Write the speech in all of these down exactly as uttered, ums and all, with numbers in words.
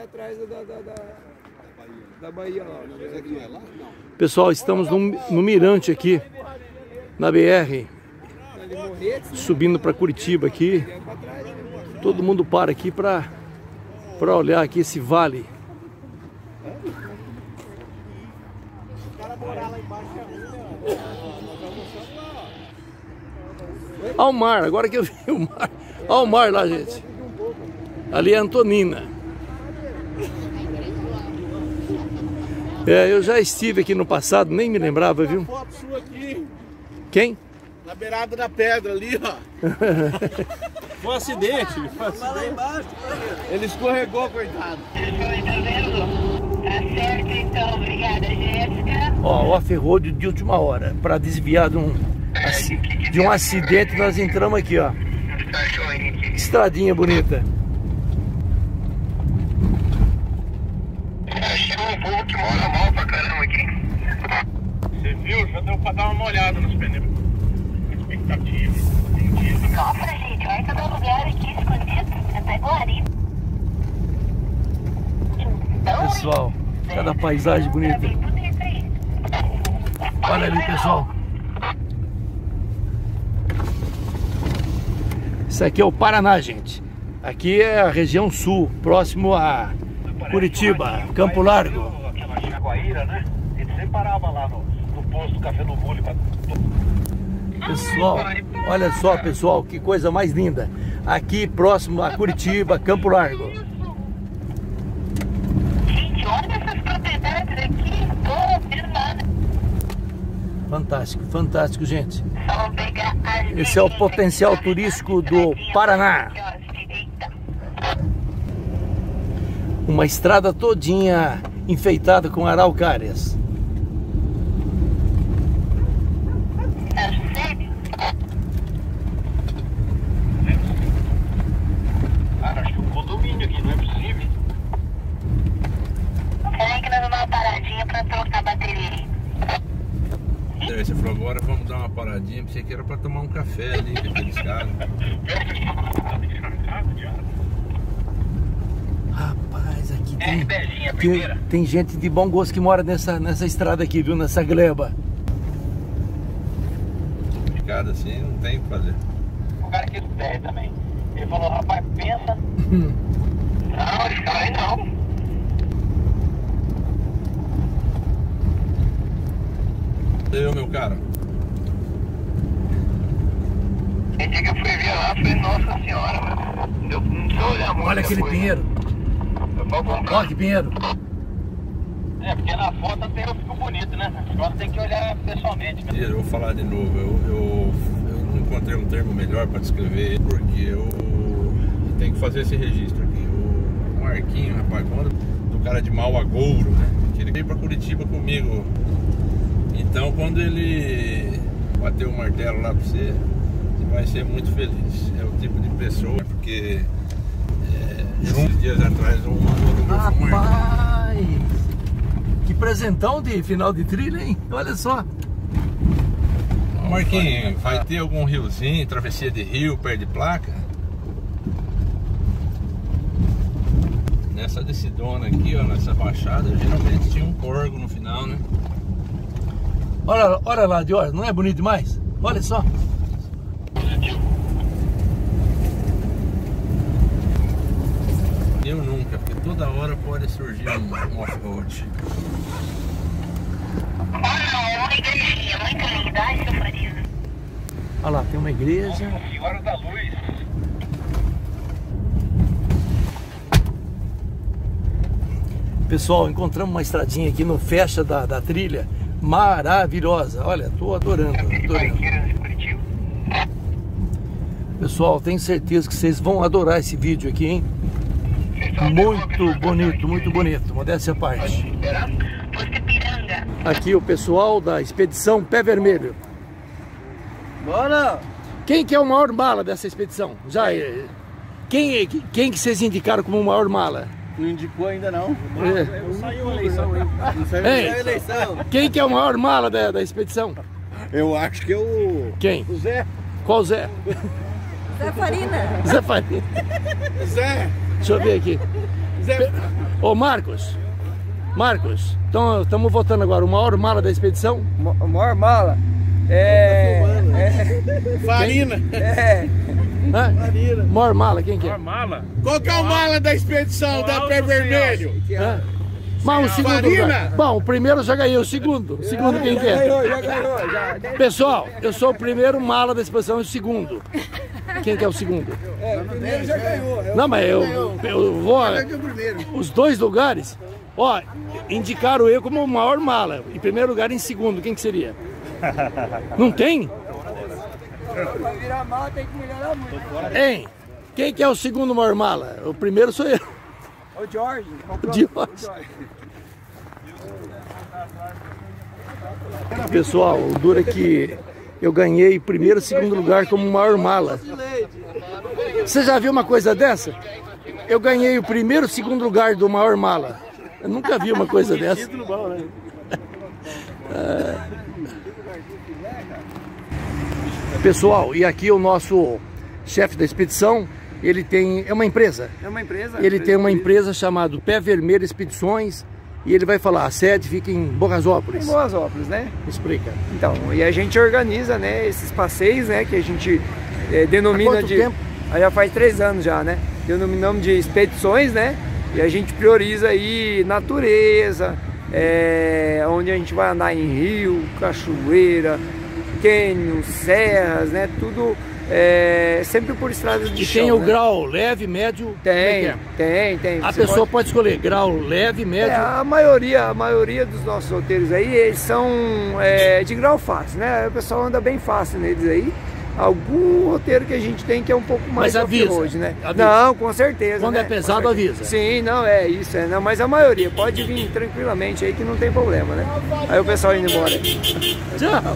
atrás da, da, da, da Bahia lá. Pessoal, estamos no, no mirante aqui, na B R, subindo para Curitiba aqui. Todo mundo para aqui para para olhar aqui esse vale. Olha o mar, agora que eu vi o mar. Olha o mar lá, gente. Ali é Antonina. É, eu já estive aqui no passado, nem me lembrava, viu? Uma foto sua aqui. Quem? Na beirada da pedra ali, ó. Foi um acidente. Foi um acidente. Ele escorregou, coitado. Tá certo, então. Obrigada, Jéssica. Ó, o aferrolho de última hora. Para desviar de um, de um acidente, nós entramos aqui, ó. Estradinha bonita. Achei um povo que mora mal pra caramba aqui. Você viu? Já deu pra dar uma olhada nos pneus. Expectativa. Nossa, gente, olha cada lugar aqui escondido. Até Guari. Pessoal, cada paisagem bonita. Olha ali, pessoal. Isso aqui é o Paraná, gente. Aqui é a região sul, próximo a Curitiba, Campo Largo. Aquela Jaguaíra, né? Ele sempre parava lá no, no posto do Café no Bulho. Pessoal, olha só, pessoal, que coisa mais linda. Aqui próximo a Curitiba, Campo Largo. Gente, olha essas propriedades aqui. Tô vendo nada. Fantástico, fantástico, gente. Só vou pegar a Esse é o potencial turístico do Paraná. Uma estrada todinha enfeitada com araucárias. Cara, acho que o condomínio aqui não é possível. Será que nós vamos dar uma paradinha pra trocar a bateria aí? Você falou, agora vamos dar uma paradinha. Pensei que era pra tomar um café ali com aqueles caras. Rapaz, aqui tem, tem, tem gente de bom gosto que mora nessa, nessa estrada aqui, viu? Nessa gleba. Ficado assim, não tem o que fazer. O cara aqui do T R também. Ele falou, rapaz, pensa. Não, esse cara aí não. Eu, meu cara. Esse dia que eu fui ver lá foi Nossa Senhora, mano. Eu não sei olhar muito. Olha aquele pinheiro. Olha que pinheiro. É, porque na foto até eu fico bonito, né? Agora tem que olhar pessoalmente. Né? Eu vou falar de novo. Eu, eu, eu não encontrei um termo melhor para descrever, porque eu, eu tenho que fazer esse registro aqui. O Marquinho, rapaz, quando do cara de mau agouro, né? Que ele veio para Curitiba comigo. Então, quando ele bater o martelo lá para você, você vai ser muito feliz. É o tipo de pessoa, porque é, uns dias atrás um mandou no meu Rapaz, que presentão de final de trilha, hein? Olha só. Marquinhos, vai ter algum riozinho, travessia de rio, perto de placa? Nessa descidona aqui, ó, nessa baixada, geralmente tinha um corgo no final, né? Olha, olha lá, Dior, não é bonito demais? Olha só. Eu nunca, porque toda hora pode surgir um, um off-road. Olha, é uma igrejinha muito linda, ai, seu Farias. Olha lá, tem uma igreja. Senhora da Luz. Pessoal, encontramos uma estradinha aqui no fecha da, da trilha. Maravilhosa. Olha, tô adorando, adorando. Pessoal, tenho certeza que vocês vão adorar esse vídeo aqui, hein? Muito bonito, muito bonito. Modéstia à parte. Aqui o pessoal da expedição Pé Vermelho. Bora! Quem que é o maior mala dessa expedição? Já quem, quem que vocês indicaram como o maior mala? Não indicou ainda não. É. Não saiu a eleição, hein? Não saiu Ei, a eleição. Quem que é o maior mala da, da expedição? Eu acho que é o... Quem? O Zé. Qual Zé? Zé Farina. Zé Farina. Zé. Deixa eu ver aqui. Zé. Ô Marcos, Marcos, então estamos votando agora o maior mala da expedição. O maior mala é... é Farina. É... Hã? Maior mala, quem que é? Mala. Qual que é o mala da expedição da Pé Vermelho? Hã? Mas o segundo Farina? lugar. Bom, o primeiro eu já ganhei, o segundo. O segundo quem que Já é? ganhou, já ganhou, já. Pessoal, eu sou o primeiro mala da expedição e o segundo. Quem que é o segundo? É, o primeiro já ganhou. É o Não, mas eu, eu vou... Os dois lugares, ó, indicaram eu como o maior mala. Em primeiro lugar e em segundo, quem que seria? Não tem? Pra virar mala tem que melhorar muito. Hein? Quem que é o segundo maior mala? O primeiro sou eu. O Jorge. O Jorge. Pessoal, o duro é que eu ganhei primeiro e segundo lugar como maior mala. Você já viu uma coisa dessa? Eu ganhei o primeiro e segundo lugar do maior mala. Eu nunca vi uma coisa dessa. Pessoal, e aqui o nosso chefe da expedição, ele tem, é uma empresa. É uma empresa. Ele tem uma empresa chamada Pé Vermelho Expedições e ele vai falar, a sede fica em Borrasópolis. Em Borrasópolis, né? Explica. Então, e a gente organiza, né, esses passeios, né, que a gente é, denomina Há quanto de... tempo? Aí já faz três anos já, né? Denominamos de expedições, né? E a gente prioriza aí natureza, é, onde a gente vai andar em rio, cachoeira, cânion, serras, né? Tudo é, sempre por estradas de E chão, tem o né? grau leve, médio? Tem, como é que é? tem, tem. A Você pessoa pode... pode escolher grau leve, médio? É, a maioria, a maioria dos nossos roteiros aí, eles são é, de grau fácil, né? O pessoal anda bem fácil neles aí. Algum roteiro que a gente tem que é um pouco mais Mas avisa, off-road, né? avisa. Não, com certeza. Quando né? é pesado, avisa. Sim, não, é isso, é, não, mas a maioria pode vir tranquilamente aí que não tem problema, né? Aí o pessoal indo embora. Tchau.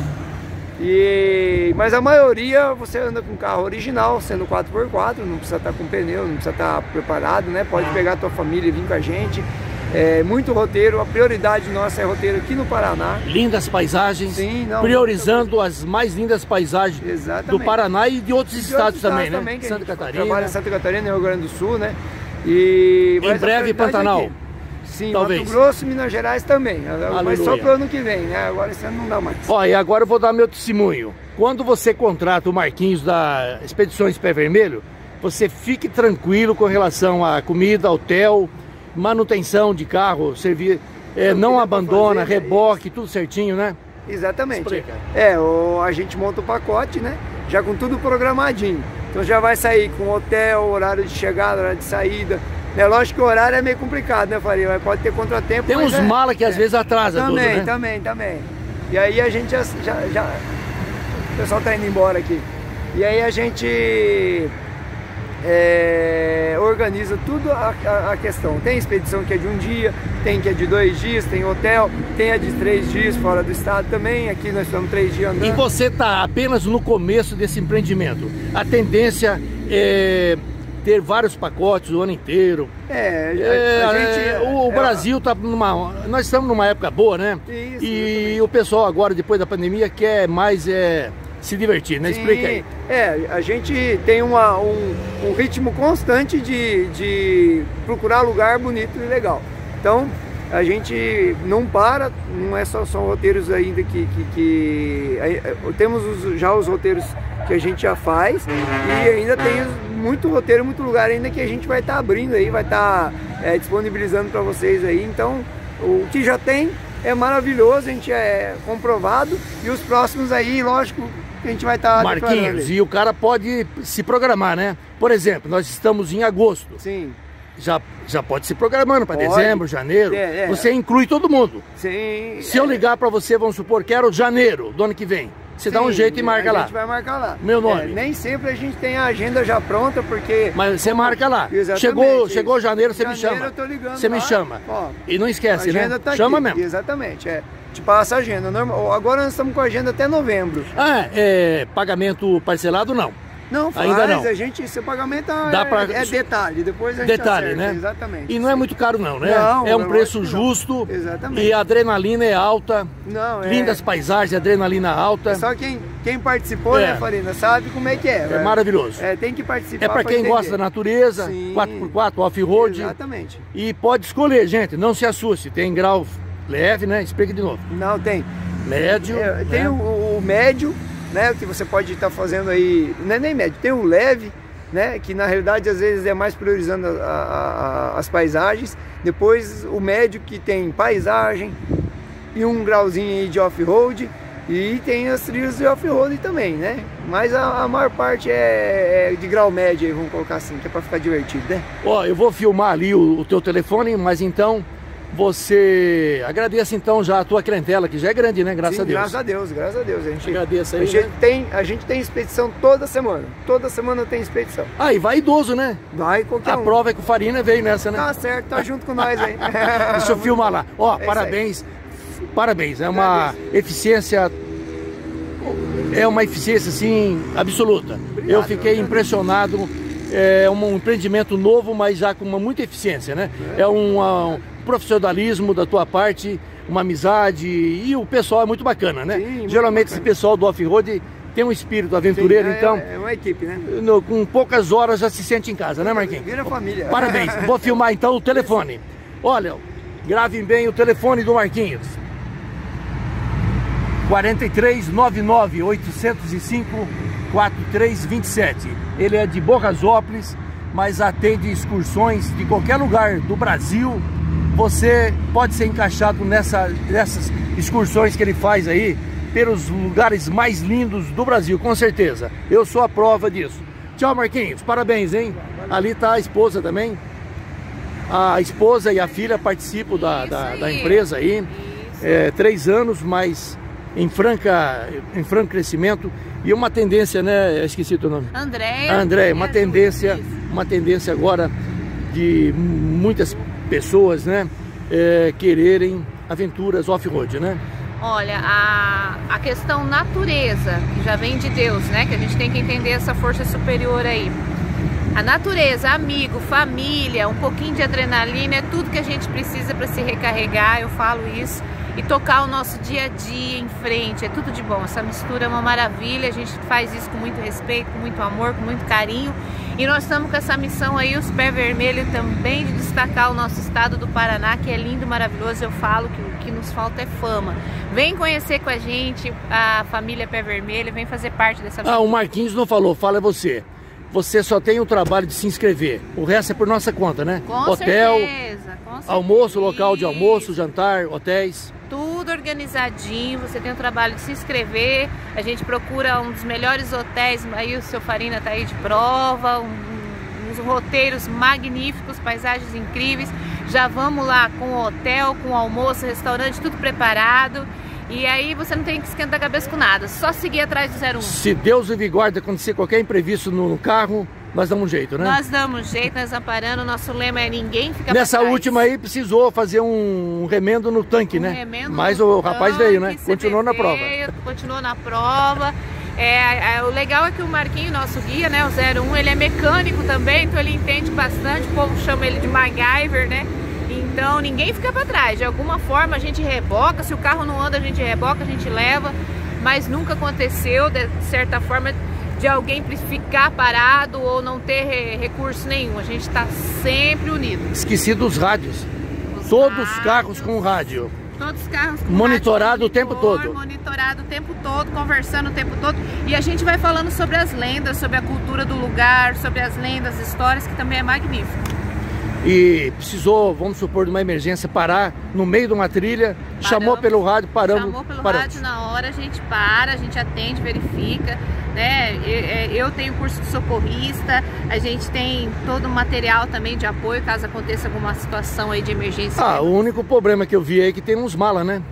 E, mas a maioria você anda com carro original, sendo quatro por quatro, não precisa estar com pneu, não precisa estar preparado, né? Pode pegar a tua família e vir com a gente. É, muito roteiro, a prioridade nossa é roteiro aqui no Paraná. Lindas paisagens, Sim, não, priorizando as mais lindas paisagens Exatamente. do Paraná e de outros E de estados outros também, estados né? também, que a Santa gente Catarina. Trabalha em Santa Catarina, Rio Grande do Sul, né? E Em mas a breve, prioridade é Pantanal. aqui. Sim, Talvez. Mato Grosso e Minas Gerais também. Mas só Aleluia. para o ano que vem, né? Agora esse ano não dá mais. Ó, e agora eu vou dar meu testemunho. Quando você contrata o Marquinhos da Expedições Pé Vermelho, você fique tranquilo com relação à comida, hotel, manutenção de carro, servir, é, não abandona, fazer, reboque, tudo certinho, né? Exatamente. Explica. É, o, a gente monta o pacote, né? Já com tudo programadinho. Então já vai sair com hotel, horário de chegada, horário de saída. É lógico que o horário é meio complicado, né, Faria? Mas pode ter contratempo. Tem uns é, malas que às é. vezes atrasa Também, tudo, né? também, também. E aí a gente já, já, já... O pessoal tá indo embora aqui. E aí a gente é, organiza tudo a, a, a questão. Tem expedição que é de um dia, tem que é de dois dias, tem hotel, tem a de três dias fora do estado também. Aqui nós estamos três dias andando. E você está apenas no começo desse empreendimento. A tendência é ter vários pacotes o ano inteiro. É, a, É, a gente, é, o é, Brasil está numa... Nós estamos numa época boa, né? Isso, e o pessoal agora, depois da pandemia, quer mais é, se divertir, né? Sim, Explica aí. É, a gente tem uma, um, um ritmo constante de, de procurar lugar bonito e legal. Então, a gente não para, não é só são roteiros ainda que... que, que temos os, já os roteiros que a gente já faz e ainda tem muito roteiro, muito lugar ainda que a gente vai estar tá abrindo aí, vai estar tá, é, disponibilizando para vocês aí. Então, o que já tem é maravilhoso, a gente é comprovado e os próximos aí, lógico, que a gente vai estar tá Marquinhos, e o cara pode se programar, né? Por exemplo, nós estamos em agosto. Sim. Já, já pode se programando para Pode. dezembro, janeiro. É, é. Você inclui todo mundo. Sim. Se eu ligar para você, vamos supor, quero janeiro do ano que vem. Você Sim, dá um jeito e marca a lá. A gente vai marcar lá. Meu nome. É, nem sempre a gente tem a agenda já pronta, porque... Mas você marca lá. Exatamente. Chegou, chegou janeiro, você Janeiro me chama. eu tô ligando Você me lá. chama. Ó, E não esquece, a agenda né? tá Chama aqui. mesmo. Exatamente, é. Te passa a agenda. Normal. Agora nós estamos com a agenda até novembro. Ah, é pagamento parcelado não. Não, faz, ainda não. A gente, seu pagamento Dá é, pra... é detalhe, depois a gente Detalhe, acerta, né? Exatamente. E não é muito caro não, né? Não, é um preço não. justo. Exatamente. E a adrenalina é alta. Não, é... Lindas paisagens, adrenalina alta. Só quem, quem participou, É. né, Farina, sabe como é que é. É maravilhoso. É, tem que participar. É para quem entender. gosta da natureza, Sim. quatro por quatro, off-road. Exatamente. E pode escolher, gente, não se assuste. Tem grau leve, né? Explica de novo. Não, tem. Médio. É, tem né? o, o médio, né, que você pode estar fazendo aí, não é nem médio, tem o leve, né, que na realidade às vezes é mais priorizando a, a, a, as paisagens. Depois o médio, que tem paisagem e um grauzinho aí de off-road, e tem as trilhas de off-road também, né? Mas a, a maior parte é, é de grau médio aí, vamos colocar assim, que é para ficar divertido, né? Ó, eu vou filmar ali o, o teu telefone, mas então você agradeça então já a tua clientela, que já é grande, né? Graças Sim, a Deus. Graças a Deus, graças a Deus. A gente, Agradeço aí, a gente né? tem, a gente tem expedição toda semana. Toda semana tem expedição. Ah, e vai idoso, né? Vai qualquer A um. prova é que o Farina veio nessa, né? Tá certo, tá junto com nós aí. Deixa eu filmar lá. Ó, isso parabéns. Parabéns. É uma eficiência. É uma eficiência, assim, absoluta. Eu fiquei impressionado. É um empreendimento novo, mas já com uma muita eficiência, né? É um, um profissionalismo da tua parte, uma amizade, e o pessoal é muito bacana, né? Sim, muito Geralmente bacana. esse pessoal do off-road tem um espírito aventureiro, Sim, é, então É uma equipe, né? no- com poucas horas já se sente em casa, né, Marquinhos? Vira família. Parabéns. Vou filmar então o telefone. Olha, gravem bem o telefone do Marquinhos. quatro três nove nove, oito zero cinco, quatro três dois sete. Ele é de Borrasópolis, mas atende excursões de qualquer lugar do Brasil. Você pode ser encaixado nessa, nessas excursões que ele faz aí, pelos lugares mais lindos do Brasil, com certeza. Eu sou a prova disso. Tchau, Marquinhos. Parabéns, hein? Ali tá a esposa também. A esposa e a filha participam da, da, da empresa aí. É, três anos, mas em, franca, em franco crescimento. E uma tendência, né? Eu esqueci o teu nome. Andréia. Andréia, uma tendência, uma tendência agora de muitas pessoas, né? É, quererem aventuras off-road, né? Olha, a, a questão natureza, que já vem de Deus, né? Que a gente tem que entender essa força superior aí. A natureza, amigo, família, um pouquinho de adrenalina, é tudo que a gente precisa para se recarregar, eu falo isso. E tocar o nosso dia a dia em frente, é tudo de bom. Essa mistura é uma maravilha, a gente faz isso com muito respeito, com muito amor, com muito carinho. E nós estamos com essa missão aí, os Pé Vermelho, também de destacar o nosso estado do Paraná, que é lindo, maravilhoso. Eu falo que o que nos falta é fama. Vem conhecer com a gente a família Pé Vermelho, vem fazer parte dessa... Ah, o Marquinhos não falou, fala você. Você só tem o trabalho de se inscrever. O resto é por nossa conta, né? Com Hotel, certeza, com certeza. almoço, local de almoço, jantar, hotéis. Tudo organizadinho, você tem o trabalho de se inscrever, a gente procura um dos melhores hotéis, aí o seu Farina tá aí de prova, um, uns roteiros magníficos, paisagens incríveis, já vamos lá com o hotel, com o almoço, restaurante, tudo preparado, e aí você não tem que esquentar a cabeça com nada, só seguir atrás do zero um. Se Deus o guarde, acontecer qualquer imprevisto no carro, nós damos um jeito, né? Nós damos jeito, nós amparando, nosso lema é ninguém fica Nessa pra trás. última aí precisou fazer um remendo no tanque, Um né? remendo Mas no o rapaz tanque, veio, né? C B Continuou na prova. veio, Continuou na prova. É, é, o legal é que o Marquinho, nosso guia, né, o zero um, ele é mecânico também, então ele entende bastante, o povo chama ele de MacGyver, né? Então ninguém fica pra trás, de alguma forma a gente reboca, se o carro não anda a gente reboca, a gente leva, mas nunca aconteceu, de certa forma, de alguém ficar parado ou não ter recurso nenhum, a gente tá sempre unido. Esqueci dos rádios. Os Todos os rádios, carros com rádio. Todos os carros com Monitorado rádio, o tempo monitor, todo. Monitorado o tempo todo, conversando o tempo todo. E a gente vai falando sobre as lendas, sobre a cultura do lugar, sobre as lendas, histórias, que também é magnífico. E precisou, vamos supor, de uma emergência, parar no meio de uma trilha, Paramos, chamou pelo rádio, paramos. Chamou pelo paramos. rádio na hora, a gente para, a gente atende, verifica, né? Eu tenho curso de socorrista, a gente tem todo o material também de apoio, caso aconteça alguma situação aí de emergência. Ah, o único problema que eu vi aí é que tem uns malas, né?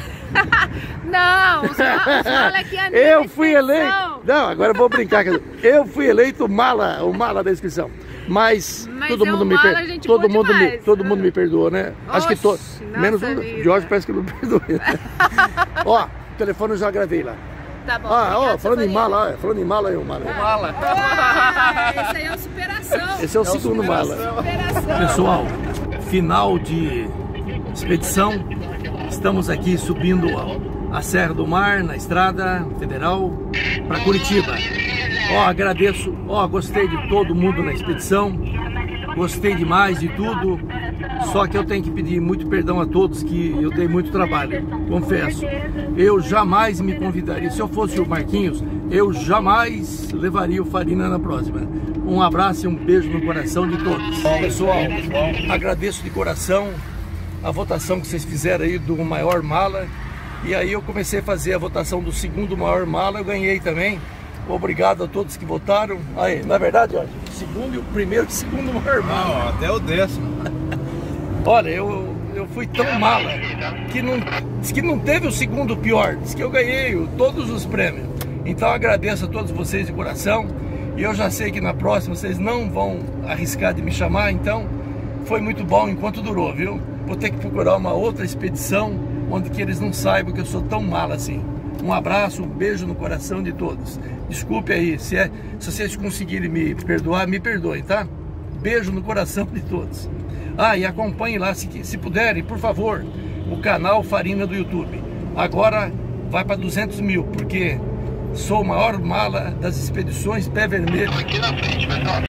Não, os malas aqui é Eu fui eleito. Não, agora eu vou brincar. Eu fui eleito mala, o mala da inscrição. Mas, Mas todo é mundo um me mala, per... gente todo boa mundo me demais. todo mundo me perdoou, né? Acho que to... Oxe, menos o nossa vida. Jorge parece que não perdoou. Ó, o telefone eu já gravei lá. Tá bom. Ah, ó, obrigado, falando em seu mala, ó, falando em mala aí, o mala. aí. Mala. Ah, esse aí é o superação. Esse é o segundo mala. Superação. Pessoal, final de expedição. Estamos aqui subindo a Serra do Mar, na estrada federal, para Curitiba. Ó, agradeço, ó, gostei de todo mundo na expedição. Gostei demais de tudo. Só que eu tenho que pedir muito perdão a todos que eu dei muito trabalho, confesso. Eu jamais me convidaria, se eu fosse o Marquinhos, eu jamais levaria o Farina na próxima. Um abraço e um beijo no coração de todos. Pessoal, agradeço de coração a votação que vocês fizeram aí do maior mala. E aí eu comecei a fazer a votação do segundo maior mala, eu ganhei também. Obrigado a todos que votaram. Aí, na verdade, olha, o segundo e o primeiro e o segundo maior mala. Não, até o décimo. Olha, eu, eu fui tão mala que não, diz que não teve o segundo pior, diz que eu ganhei o, todos os prêmios. Então agradeço a todos vocês de coração. E eu já sei que na próxima vocês não vão arriscar de me chamar, então foi muito bom enquanto durou, viu? Vou ter que procurar uma outra expedição onde que eles não saibam que eu sou tão mala assim. Um abraço, um beijo no coração de todos. Desculpe aí, se, é, se vocês conseguirem me perdoar, me perdoem, tá? Beijo no coração de todos. Ah, e acompanhem lá, se, se puderem, por favor, o canal Farina do YouTube. Agora vai para duzentos mil, porque sou o maior mala das expedições Pé Vermelho. Aqui na frente, pessoal.